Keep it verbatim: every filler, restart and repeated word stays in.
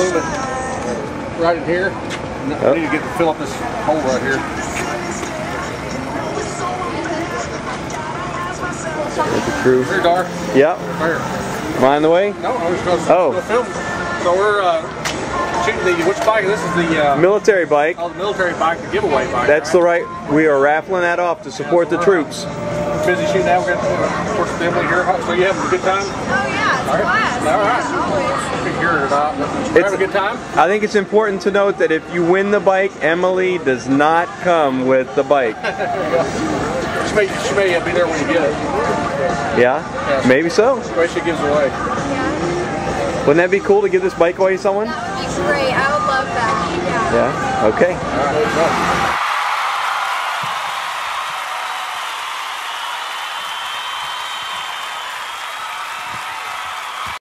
fluid right in here. I need to get to fill up this hole right here. There's the crew. Here, Dar. Yep. There. Am I on the way? No, I was going to oh. film. So we're uh, shooting the, which bike? This is the uh, military bike. Oh, the military bike, the giveaway bike. That's right? the right. We are raffling that off to support the troops. Busy shooting now. We're going to, of course, the Emily here. So you having a good time? Oh yeah, it's a blast. All right. Yeah, always. You can hear it or not. We're having a good time. I think it's important to note that if you win the bike, Emily does not come with the bike. She may, she may be there when you get it. Yeah? Yeah. Maybe so. The way she gives it away. Yeah. Wouldn't that be cool to give this bike away to someone? That would be great. I would love that. Yeah. Yeah? Okay. All right.